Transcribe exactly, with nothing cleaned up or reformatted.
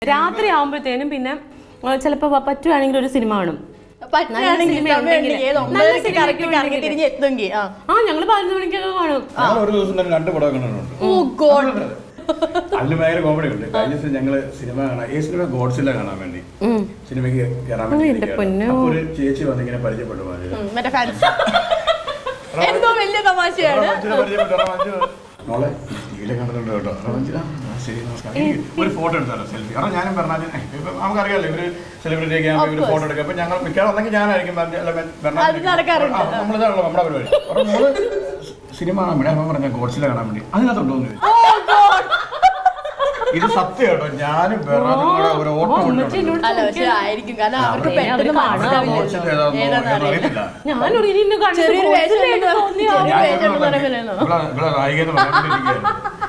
രാത്രി ആവുമ്പോഴത്തേനും പിന്നെ ചിലപ്പോ പറ്റുവാണെങ്കിൽ ഒരു സിനിമ കാണും. ആ ഞങ്ങള് പതിനൊന്ന് മണിക്കൊക്കെ കാണും. ഒരു ദിവസം തന്നെ രണ്ട് പടം കണ്ടിട്ടുണ്ട്. അതിന് ഭയങ്കര കോമഡി ഉണ്ട്. കഴിഞ്ഞ ദിവസം ഞങ്ങള് സിനിമ കാണാൻ ഈ സിനിമ ഗോഡ്സില്ല കാണാൻ വേണ്ടി സിനിമയ്ക്ക് കയറാൻ വേണ്ടി ഒരു ചേച്ചി വന്നിങ്ങനെ പരിചയപ്പെട്ടു. മോളെ ടിവിയിലെ കണ്ടിട്ടുണ്ട് കേട്ടോ. ശരി നമസ്കാരം. ഒരു ഫോട്ടോ എടുത്താലോ സെൽഫി? കാരണം ഞാനും പറഞ്ഞാൽ നമുക്കറിയാലോ ഇവര് സെലിബ്രിറ്റി ഒക്കെ ആകുമ്പോൾ ഇവര് ഫോട്ടോ എടുക്കുക. അപ്പൊ ഞങ്ങൾ മിക്കവാറും ഒന്നെങ്കിൽ ഞാനായിരിക്കും നമ്മളിതാണല്ലോ നമ്മുടെ പരിപാടി. അപ്പൊ മോള് സിനിമ കാണാൻ വേണ്ടി അമ്മ പറഞ്ഞ ഗോഡ്സില്ല കാണാൻ വേണ്ടി അതിനകത്തുണ്ടോ എന്ന് ചോദിച്ചു. ഇത് സത്യം കേട്ടോ. ഞാനും ഒരു ഓട്ടം നായികന്ന് പറഞ്ഞിരിക്കുകയാണ്.